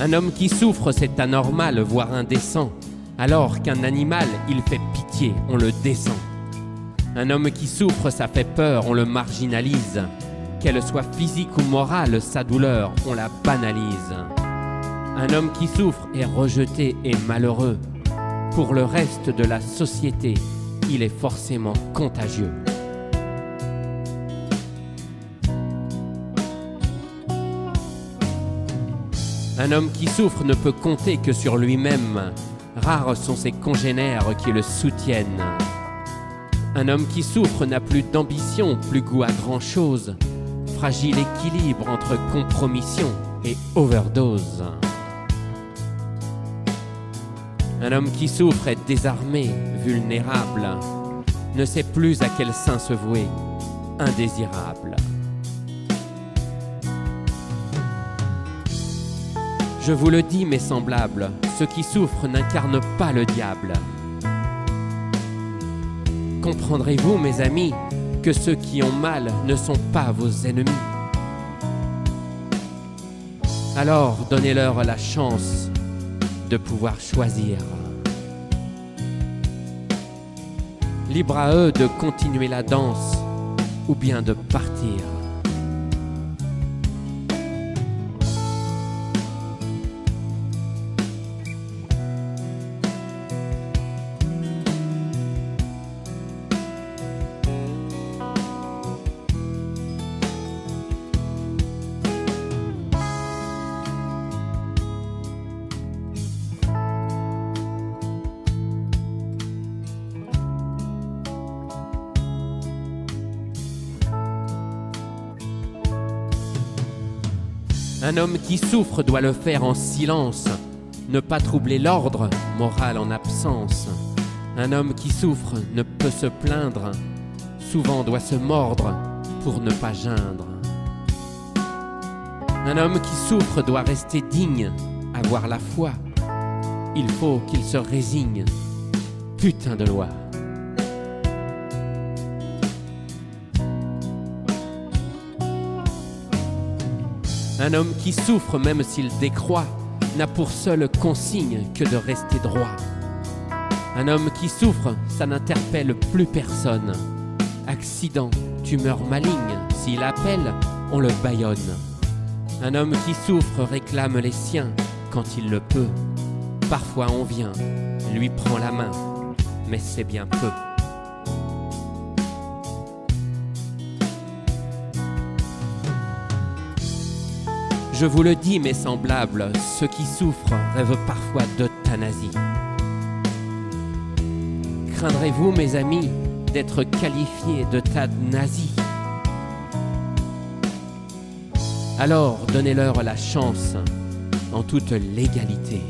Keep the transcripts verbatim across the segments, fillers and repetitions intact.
Un homme qui souffre, c'est anormal, voire indécent, alors qu'un animal, il fait pitié, on le descend. Un homme qui souffre, ça fait peur, on le marginalise. Qu'elle soit physique ou morale, sa douleur, on la banalise. Un homme qui souffre est rejeté et malheureux. Pour le reste de la société, il est forcément contagieux. Un homme qui souffre ne peut compter que sur lui-même. Rares sont ses congénères qui le soutiennent. Un homme qui souffre n'a plus d'ambition, plus goût à grand-chose. Fragile équilibre entre compromission et overdose. Un homme qui souffre est désarmé, vulnérable, ne sait plus à quel sein se vouer, indésirable. Je vous le dis, mes semblables, ceux qui souffrent n'incarnent pas le diable. Comprendrez-vous, mes amis, que ceux qui ont mal ne sont pas vos ennemis? Alors, donnez-leur la chance de pouvoir choisir. Libre à eux de continuer la danse ou bien de partir. Un homme qui souffre doit le faire en silence, ne pas troubler l'ordre moral en absence. Un homme qui souffre ne peut se plaindre, souvent doit se mordre pour ne pas geindre. Un homme qui souffre doit rester digne, avoir la foi. Il faut qu'il se résigne, putain de loi. Un homme qui souffre, même s'il décroît, n'a pour seule consigne que de rester droit. Un homme qui souffre, ça n'interpelle plus personne. Accident, tumeur maligne, s'il appelle, on le bâillonne. Un homme qui souffre réclame les siens quand il le peut. Parfois on vient, lui prend la main, mais c'est bien peu. Je vous le dis, mes semblables, ceux qui souffrent rêvent parfois d'euthanasie. Craindrez-vous, mes amis, d'être qualifiés de tas de nazis? Alors, donnez-leur la chance, en toute légalité,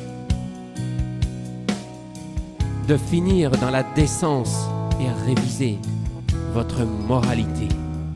de finir dans la décence et réviser votre moralité.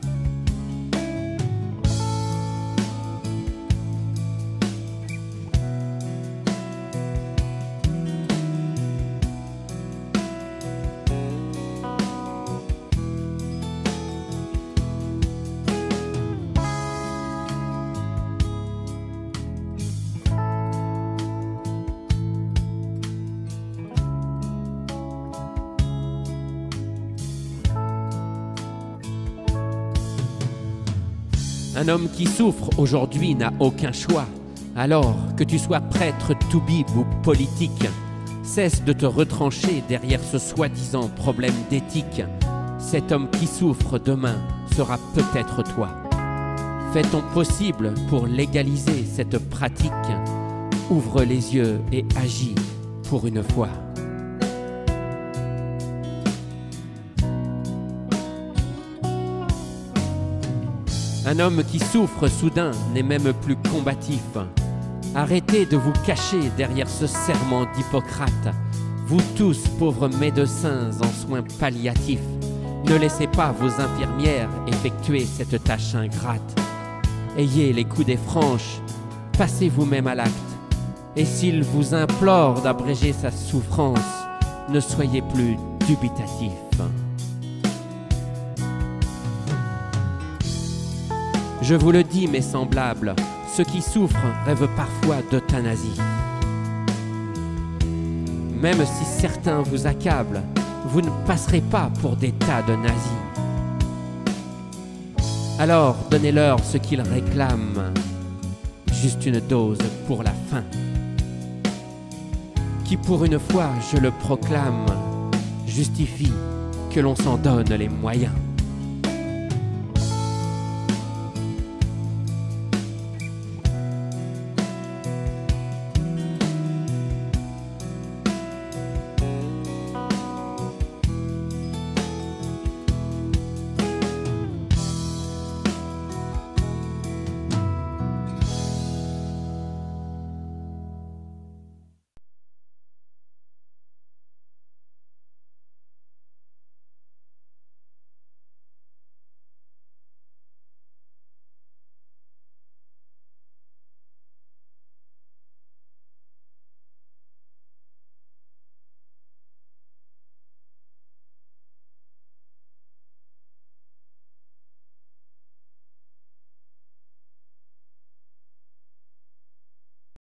Un homme qui souffre aujourd'hui n'a aucun choix. Alors que tu sois prêtre, toubib ou politique, cesse de te retrancher derrière ce soi-disant problème d'éthique. Cet homme qui souffre demain sera peut-être toi. Fais ton possible pour légaliser cette pratique. Ouvre les yeux et agis pour une fois. Un homme qui souffre soudain n'est même plus combatif. Arrêtez de vous cacher derrière ce serment d'Hippocrate. Vous tous, pauvres médecins en soins palliatifs, ne laissez pas vos infirmières effectuer cette tâche ingrate. Ayez les coudées franches, passez vous-même à l'acte. Et s'il vous implore d'abréger sa souffrance, ne soyez plus dubitatif. Je vous le dis, mes semblables, Ceux qui souffrent rêvent parfois d'euthanasie. Même si certains vous accablent, vous ne passerez pas pour des tas de nazis. Alors donnez-leur ce qu'ils réclament, juste une dose pour la faim. Qui pour une fois, je le proclame, justifie que l'on s'en donne les moyens.